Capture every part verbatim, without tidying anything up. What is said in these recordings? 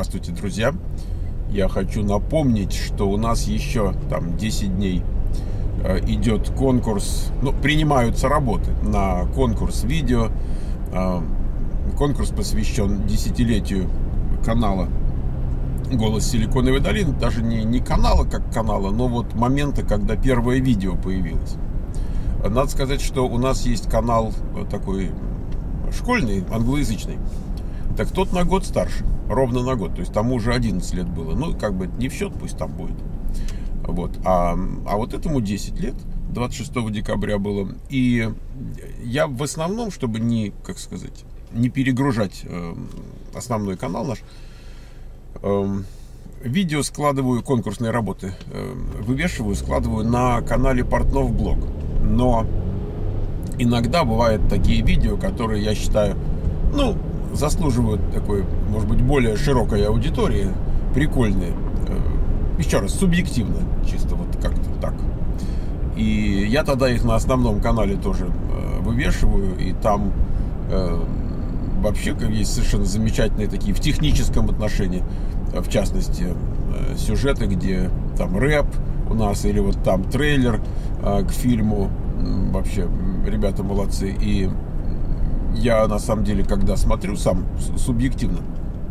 Здравствуйте, друзья! Я хочу напомнить, что у нас еще там десять дней идет конкурс, ну, принимаются работы на конкурс видео. Конкурс посвящен десятилетию канала «Голос Силиконовой долины». Даже не, не канала как канала, но вот момента, когда первое видео появилось. Надо сказать, что у нас есть канал такой школьный, англоязычный. Так тот на год старше, ровно на год. То есть тому уже одиннадцать лет было. Ну, как бы не в счет, пусть там будет. Вот. А, а вот этому десять лет, двадцать шестого декабря было. И я в основном, чтобы не, как сказать, не перегружать э, основной канал наш, э, видео складываю, конкурсные работы э, вывешиваю, складываю на канале Портнов Блог. Но иногда бывают такие видео, которые я считаю, ну, заслуживают такой, может быть, более широкой аудитории, прикольные. Еще раз, субъективно, чисто вот как-то так. И я тогда их на основном канале тоже вывешиваю, и там э, вообще есть совершенно замечательные такие в техническом отношении, в частности, э, сюжеты, где там рэп у нас, или вот там трейлер э, к фильму. Вообще, ребята молодцы. И я, на самом деле, когда смотрю сам, субъективно,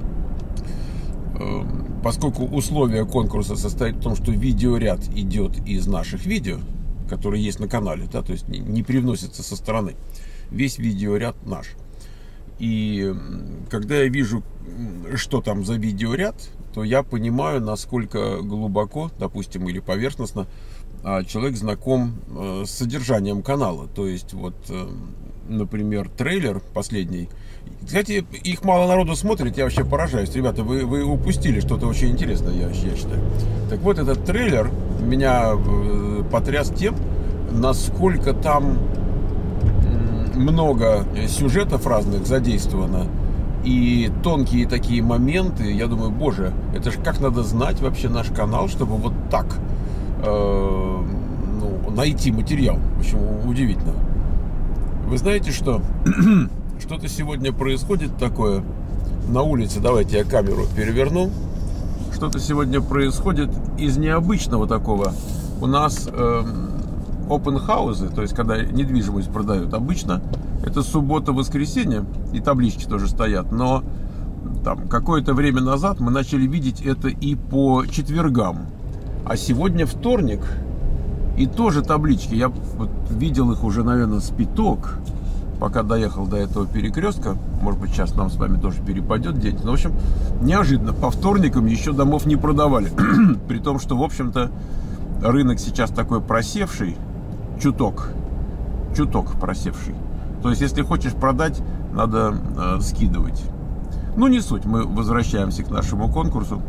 э, поскольку условие конкурса состоит в том, что видеоряд идет из наших видео, которые есть на канале, да, то есть не, не привносится со стороны, весь видеоряд наш. И когда я вижу, что там за видеоряд, то я понимаю, насколько глубоко, допустим, или поверхностно человек знаком с содержанием канала. То есть, вот, например, трейлер последний. Кстати, их мало народу смотрит, я вообще поражаюсь. Ребята, вы, вы упустили что-то очень интересное, я, я считаю. Так вот, этот трейлер меня потряс тем, насколько там много сюжетов разных задействовано. И тонкие такие моменты. Я думаю, боже, это же как надо знать вообще наш канал, чтобы вот так э, ну, найти материал. В общем, удивительно. Вы знаете, что что-то сегодня происходит такое на улице. Давайте я камеру переверну. Что-то сегодня происходит из необычного такого. У нас э, open houses, то есть когда недвижимость продают, обычно это суббота-воскресенье, и таблички тоже стоят. Но там какое-то время назад мы начали видеть это и по четвергам. А сегодня вторник, и тоже таблички. Я вот видел их уже, наверное, с пяток, пока доехал до этого перекрестка. Может быть, сейчас нам с вами тоже перепадет день. Но, в общем, неожиданно, по вторникам еще домов не продавали. При том, что, в общем-то, рынок сейчас такой просевший, чуток, чуток просевший. То есть, если хочешь продать, надо э, скидывать. Ну, не суть, мы возвращаемся к нашему конкурсу.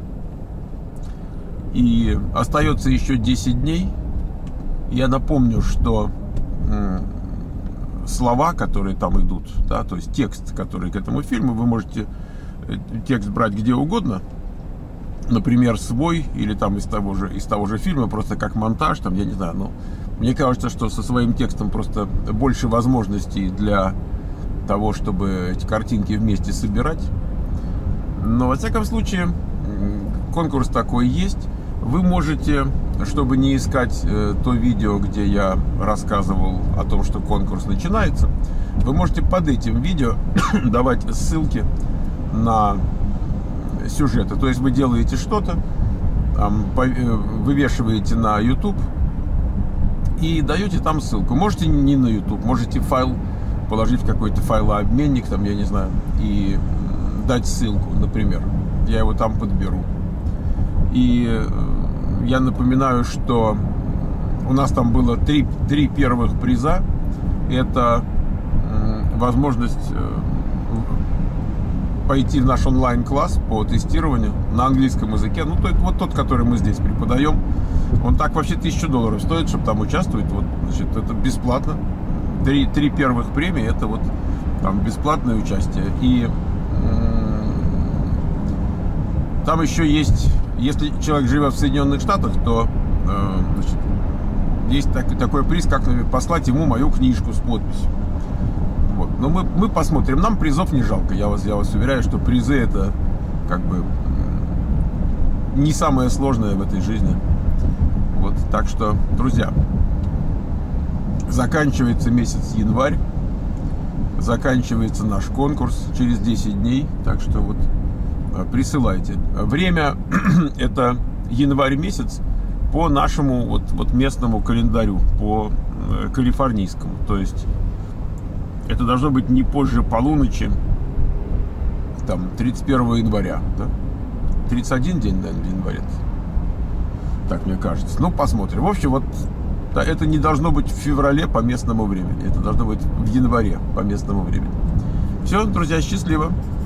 И остается еще десять дней. Я напомню, что э, слова, которые там идут, да, то есть текст, который к этому фильму, вы можете текст брать где угодно. Например, свой, или там из того же, из того же фильма, просто как монтаж, там, я не знаю, ну, мне кажется, что со своим текстом просто больше возможностей для того, чтобы эти картинки вместе собирать. Но, во всяком случае, конкурс такой есть. Вы можете, чтобы не искать э, то видео, где я рассказывал о том, что конкурс начинается, вы можете под этим видео давать ссылки на сюжеты. То есть вы делаете что-то, вывешиваете на YouTube и даете там ссылку. Можете не на YouTube, можете файл положить в какой-то файлообменник, там, я не знаю, и дать ссылку, например. Я его там подберу. И я напоминаю, что у нас там было три, три первых приза. Это возможность пойти в наш онлайн-класс по тестированию на английском языке. Ну, то, вот тот, который мы здесь преподаем. Он так вообще тысячу долларов стоит, чтобы там участвовать. Вот, значит, это бесплатно. Три, три первых премии, это вот там бесплатное участие. И там еще есть, если человек живет в Соединенных Штатах, то э, значит, есть так, такой приз, как послать ему мою книжку с подписью. Вот. Но мы, мы посмотрим. Нам призов не жалко. Я вас, я вас уверяю, что призы это как бы не самое сложное в этой жизни. Вот, так что, друзья, заканчивается месяц январь, заканчивается наш конкурс через десять дней, так что вот присылайте. Время это январь месяц по нашему вот, вот местному календарю, по калифорнийскому, то есть это должно быть не позже полуночи, там, тридцать первого января, да? тридцать один день, наверное, в январе. Так мне кажется. Ну, посмотрим. В общем, вот да, это не должно быть в феврале по местному времени. Это должно быть в январе по местному времени. Все, друзья, счастливо.